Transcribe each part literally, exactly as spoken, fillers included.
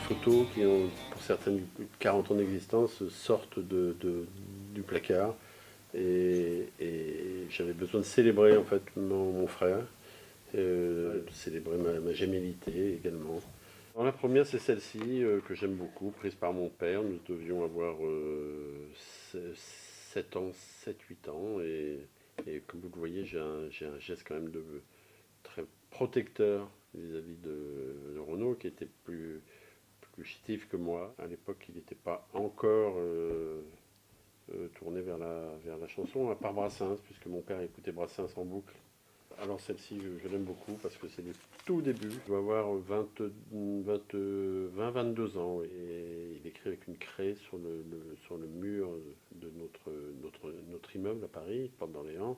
photos qui ont, pour certaines, quarante ans d'existence, sortent de, de, du placard. Et, et j'avais besoin de célébrer en fait mon, mon frère, euh, de célébrer ma, ma gémellité également. Alors, la première, c'est celle-ci euh, que j'aime beaucoup, prise par mon père. Nous devions avoir euh, sept ans, sept huit ans. Et, et comme vous le voyez, j'ai un, j'ai un geste quand même de très protecteur vis-à-vis de, de Renaud, qui était plus, plus chétif que moi. À l'époque, il n'était pas encore euh, euh, tourné vers la, vers la chanson, à part Brassens, puisque mon père écoutait Brassens en boucle. Alors celle-ci, je, je l'aime beaucoup parce que c'est le tout début. Il doit avoir vingt, vingt, vingt, vingt-deux ans et il écrit avec une craie sur le, le, sur le mur de notre, notre, notre immeuble à Paris, Porte d'Orléans.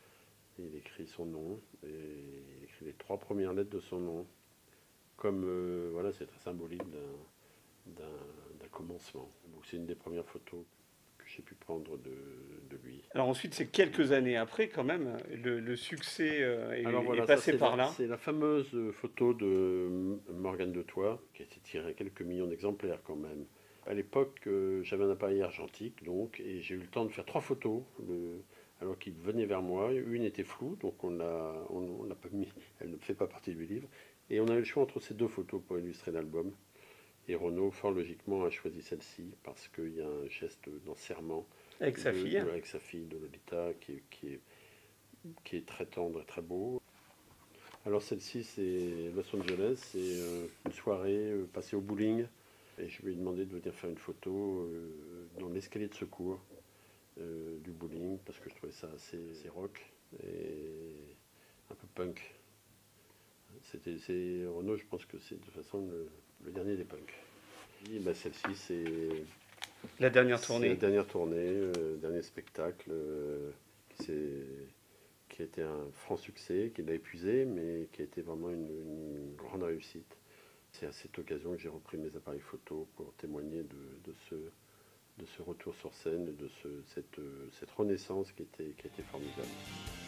Il écrit son nom et il écrit les trois premières lettres de son nom. Comme, euh, voilà, c'est très symbolique d'un, d'un, d'un commencement. Donc c'est une des premières photos que j'ai pu prendre de, de lui. Alors ensuite, c'est quelques années après, quand même, le, le succès euh, Alors est, est voilà, ça passé c'est par la, là. c'est la fameuse photo de Morgane de Tois, qui a été tirée à quelques millions d'exemplaires quand même. À l'époque, euh, j'avais un appareil argentique, donc, et j'ai eu le temps de faire trois photos, le, alors qu'il venait vers moi. Une était floue, donc on l'a, on, on l'a pas mis, elle ne fait pas partie du livre. Et on avait le choix entre ces deux photos pour illustrer l'album. Et Renaud, fort logiquement, a choisi celle-ci parce qu'il y a un geste d'enserrement Avec sa de, fille. de- avec sa fille, de Lolita, qui, est- qui est, qui est très tendre et très beau. Alors celle-ci, c'est Los Angeles, c'est euh, une soirée euh, passée au bowling. Et je lui ai demandé de venir faire une photo euh, dans l'escalier de secours euh, du bowling, parce que je trouvais ça assez, assez rock et un peu punk. C'était, c'est, Renaud, je pense que c'est de toute façon le, le dernier des punks. Et bah, celle-ci, c'est, La dernière c'est la tournée. dernière tournée, euh, dernier spectacle euh, qui s'est qui a été un franc succès, qui l'a épuisé, mais qui a été vraiment une, une grande réussite. C'est à cette occasion que j'ai repris mes appareils photo pour témoigner de, de, ce, de ce retour sur scène, de ce, cette, cette renaissance qui était, qui était formidable.